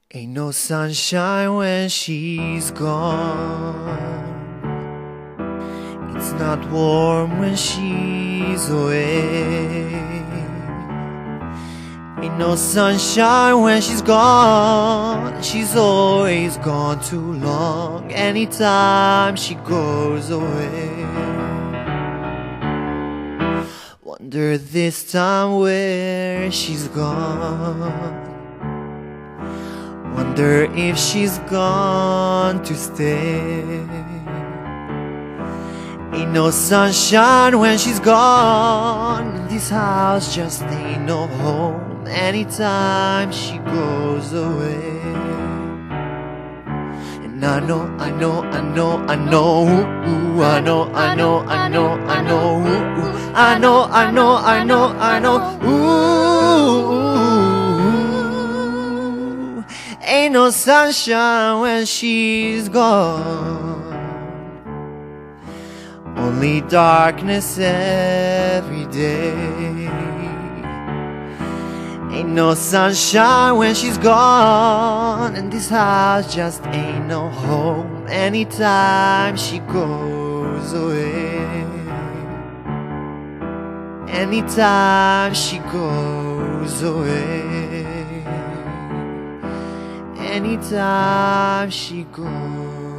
Ain't no sunshine when she's gone. It's not warm when she's away. Ain't no sunshine when she's gone. She's always gone too long. Anytime she goes away. Wonder this time where she's gone. Wonder if she's gone to stay. Ain't no sunshine when she's gone. This house just ain't no home anytime she goes away. And I know, I know, I know, I know, ooh, I know, I know, I know, I know, ooh, I know, I know, I know, I know, ooh. Ain't no sunshine when she's gone. Only darkness every day. Ain't no sunshine when she's gone. And this house just ain't no home anytime she goes away. Anytime she goes away. Anytime she goes